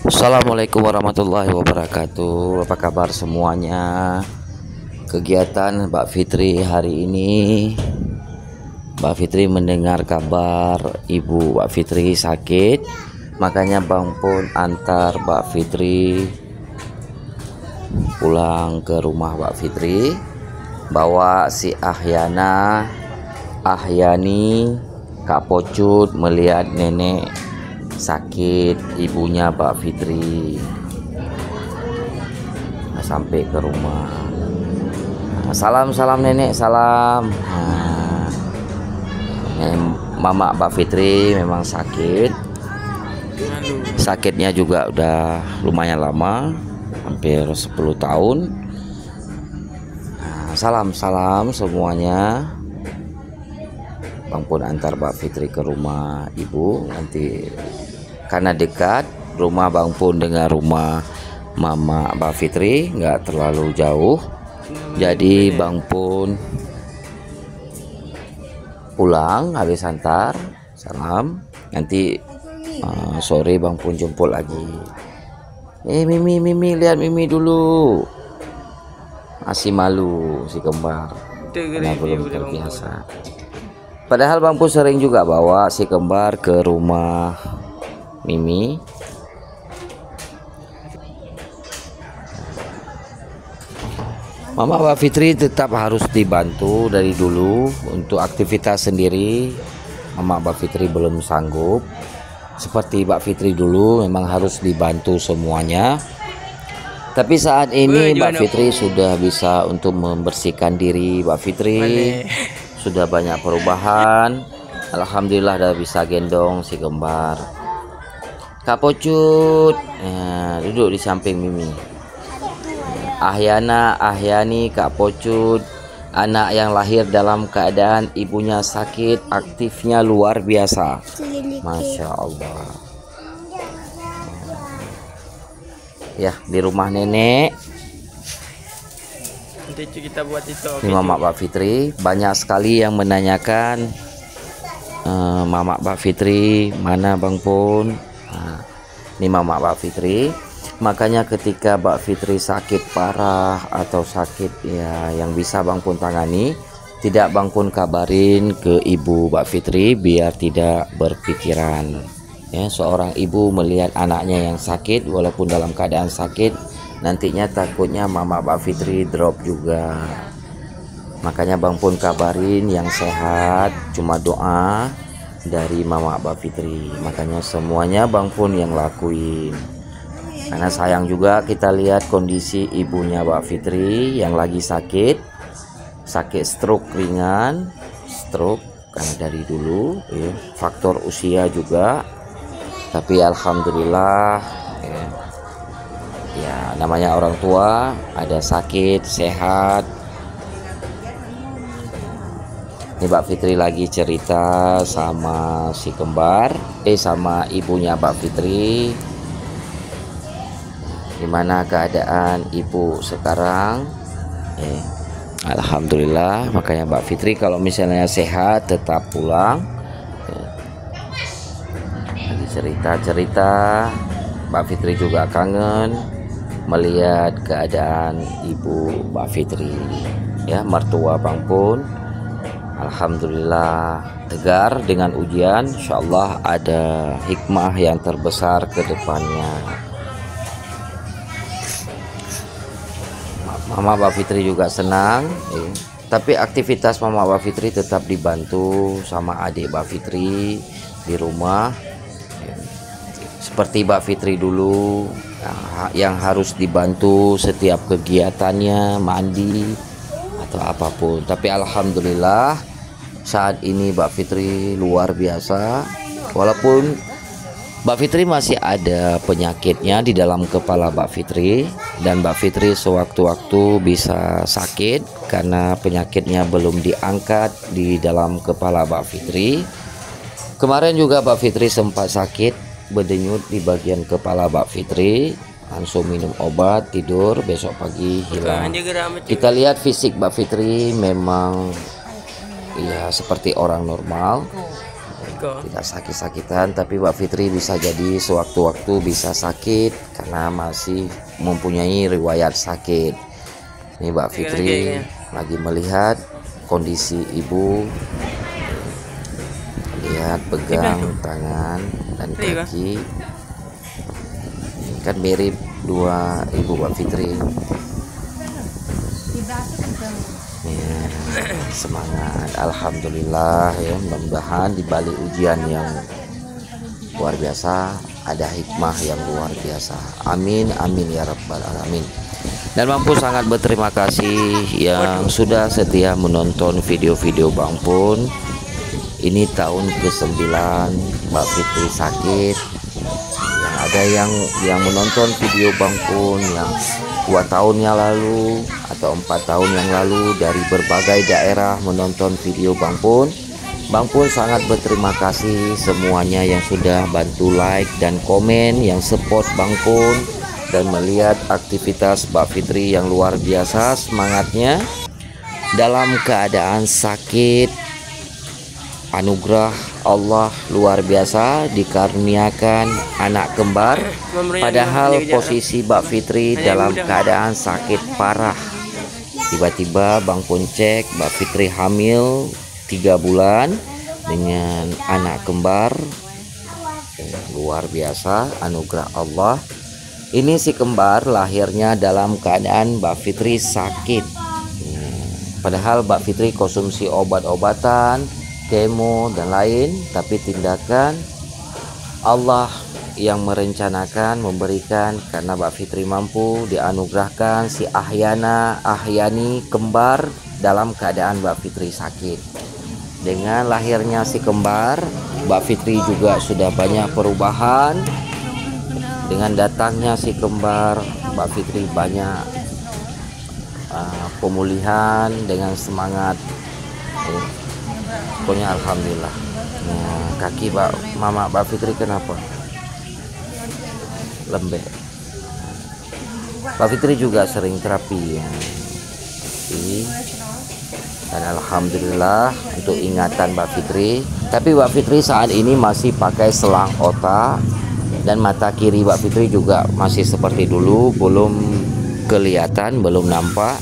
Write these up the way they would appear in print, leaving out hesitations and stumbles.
Assalamualaikum warahmatullahi wabarakatuh. Apa kabar semuanya? Kegiatan Mbak Fitri hari ini, Mbak Fitri mendengar kabar ibu Mbak Fitri sakit, makanya Bang pun antar Mbak Fitri pulang ke rumah Mbak Fitri, bawa si Ahyani, Kak Pocut melihat nenek sakit ibunya Mbak Fitri. Sampai ke rumah, salam nenek, salam. Mama Mbak Fitri memang sakitnya juga udah lumayan lama, hampir 10 tahun. Salam semuanya. Bang pun antar Mbak Fitri ke rumah ibu nanti, karena dekat rumah Bang pun dengan rumah Mama Mbak Fitri, nggak terlalu jauh, jadi Bang pun pulang habis antar salam, nanti sore Bang pun jemput lagi. Mimi lihat Mimi dulu, masih malu si kembar karena belum terbiasa. Padahal Bang pun sering juga bawa si kembar ke rumah Mimi. Mama Mbak Fitri tetap harus dibantu dari dulu untuk aktivitas sendiri. Mama Mbak Fitri belum sanggup seperti Mbak Fitri dulu, memang harus dibantu semuanya. Tapi saat ini Mbak Fitri sudah bisa untuk membersihkan diri. Mbak Fitri sudah banyak perubahan. Alhamdulillah udah bisa gendong si kembar. Kak Pocut duduk di samping Mimi. Ahyani, Kak Pocut, anak yang lahir dalam keadaan ibunya sakit, aktifnya luar biasa. Masya Allah. Ya, di rumah nenek. Nanti kita buat itu. Ini Mama Mbak Fitri, banyak sekali yang menanyakan Mama Mbak Fitri mana Bang Pun. Ini Mama Mbak Fitri. Makanya ketika Mbak Fitri sakit parah atau sakit ya yang bisa Bang Pun tangani, tidak Bang Pun kabarin ke ibu Mbak Fitri biar tidak berpikiran. Ya, seorang ibu melihat anaknya yang sakit walaupun dalam keadaan sakit, nantinya takutnya Mama Mbak Fitri drop juga. Makanya Bang pun kabarin yang sehat, cuma doa dari Mama Mbak Fitri. Makanya semuanya Bang pun yang lakuin. Karena sayang juga kita lihat kondisi ibunya Mbak Fitri yang lagi sakit stroke ringan, karena dari dulu ya, faktor usia juga. Tapi alhamdulillah ya namanya orang tua, ada sakit sehat. Ini Mbak Fitri lagi cerita sama si kembar, sama ibunya Mbak Fitri, gimana keadaan ibu sekarang. Alhamdulillah. Makanya Mbak Fitri kalau misalnya sehat tetap pulang. Lagi cerita Mbak Fitri juga kangen melihat keadaan ibu Mbak Fitri. Ya, mertua Bang pun alhamdulillah tegar dengan ujian. Insyaallah ada hikmah yang terbesar ke depannya. Mama Mbak Fitri juga senang ya. Tapi aktivitas Mama Mbak Fitri tetap dibantu sama adik Mbak Fitri di rumah ya. Seperti Mbak Fitri dulu yang harus dibantu setiap kegiatannya, mandi atau apapun. Tapi alhamdulillah saat ini Mbak Fitri luar biasa. Walaupun Mbak Fitri masih ada penyakitnya di dalam kepala Mbak Fitri, dan Mbak Fitri sewaktu-waktu bisa sakit karena penyakitnya belum diangkat di dalam kepala Mbak Fitri. Kemarin juga Mbak Fitri sempat sakit berdenyut di bagian kepala Mbak Fitri, langsung minum obat, tidur, besok pagi hilang. Kita lihat fisik Mbak Fitri memang ya seperti orang normal. tidak sakit-sakitan, tapi Mbak Fitri bisa jadi sewaktu-waktu bisa sakit karena masih mempunyai riwayat sakit. Ini Mbak Fitri lagi melihat kondisi ibu, lihat pegang tangan dan kaki. Ini kan mirip dua ibu Mbak Fitri. Ya, semangat, alhamdulillah ya, mudah-mudahan di balik ujian yang luar biasa ada hikmah yang luar biasa. Amin amin ya rabbal alamin. Dan Bang Pun sangat berterima kasih yang sudah setia menonton video-video Bang Pun. Ini tahun ke-9 Mbak Fitri sakit. Yang ada yang menonton video Bang Pun yang 2 tahun yang lalu atau 4 tahun yang lalu dari berbagai daerah menonton video Bang Pun. Bang Pun sangat berterima kasih semuanya yang sudah bantu like dan komen, yang support Bang Pun dan melihat aktivitas Mbak Fitri yang luar biasa semangatnya dalam keadaan sakit. Anugerah Allah luar biasa dikaruniakan anak kembar, padahal posisi Mbak Fitri dalam keadaan sakit parah. Tiba-tiba Bang Pun cek Mbak Fitri hamil 3 bulan dengan anak kembar. Luar biasa anugerah Allah. Ini si kembar lahirnya dalam keadaan Mbak Fitri sakit. Padahal Mbak Fitri konsumsi obat-obatan, kemo dan lain, tapi tindakan Allah yang merencanakan memberikan karena Mbak Fitri mampu dianugerahkan si Ahyani kembar dalam keadaan Mbak Fitri sakit. Dengan lahirnya si kembar, Mbak Fitri juga sudah banyak perubahan. Dengan datangnya si kembar, Mbak Fitri banyak pemulihan dengan semangat. Pokoknya alhamdulillah. Nah, kaki Mama Mbak Fitri kenapa? Lembek. Mbak Fitri juga sering terapi ya. Dan alhamdulillah untuk ingatan Mbak Fitri. Tapi Mbak Fitri saat ini masih pakai selang otak dan mata kiri Mbak Fitri juga masih seperti dulu, belum kelihatan, belum nampak.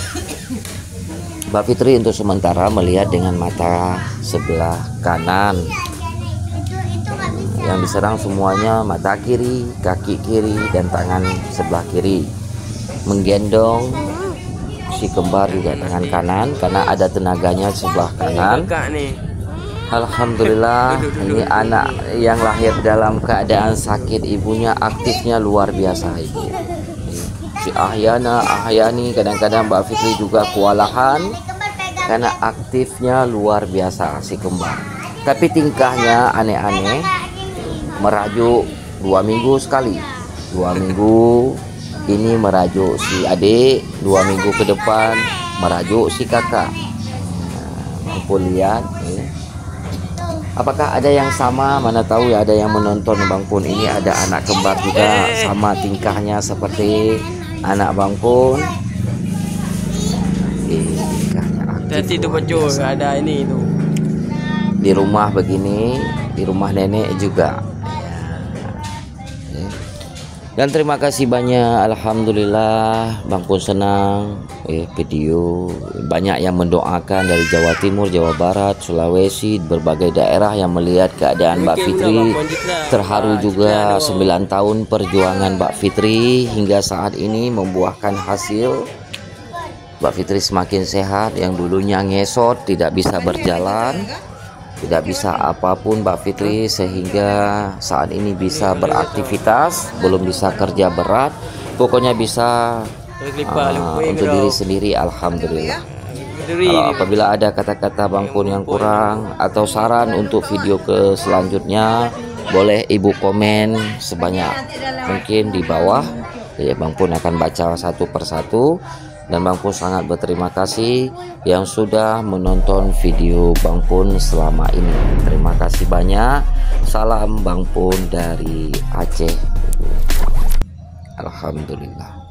Mbak Fitri untuk sementara melihat dengan mata sebelah kanan. Yang diserang semuanya mata kiri, kaki kiri, dan tangan sebelah kiri. Menggendong si kembar juga tangan kanan karena ada tenaganya sebelah kanan. Alhamdulillah, ini anak yang lahir dalam keadaan sakit, ibunya aktifnya luar biasa ibu. Si Ahyani kadang-kadang Mbak Fitri juga kewalahan karena aktifnya luar biasa si kembar. Tapi tingkahnya aneh-aneh, merajuk 2 minggu sekali. 2 minggu ini merajuk si adik, 2 minggu ke depan merajuk si kakak. Mampu lihat ya. Apakah ada yang sama? Mana tahu ya, ada yang menonton Bang Pun ini ada anak kembar juga sama tingkahnya seperti anak Bang Pun. Tingkahnya aktif. Itu betul ada ini itu. Di rumah begini, di rumah nenek juga. Dan terima kasih banyak, alhamdulillah Bang Pun senang video banyak yang mendoakan dari Jawa Timur, Jawa Barat, Sulawesi, berbagai daerah yang melihat keadaan Mbak Fitri. Terharu juga 9 tahun perjuangan Mbak Fitri hingga saat ini membuahkan hasil. Mbak Fitri semakin sehat, yang dulunya ngesot tidak bisa berjalan, tidak bisa apapun Mbak Fitri, sehingga saat ini bisa beraktivitas, belum bisa kerja berat, pokoknya bisa untuk diri sendiri. Alhamdulillah. Kalau apabila ada kata-kata Bang Pun yang kurang atau saran untuk video ke selanjutnya, boleh ibu komen sebanyak mungkin di bawah ya, Bang Pun akan baca satu persatu. Dan Bang Pun sangat berterima kasih yang sudah menonton video Bang Pun selama ini. Terima kasih banyak. Salam Bang Pun dari Aceh. Alhamdulillah.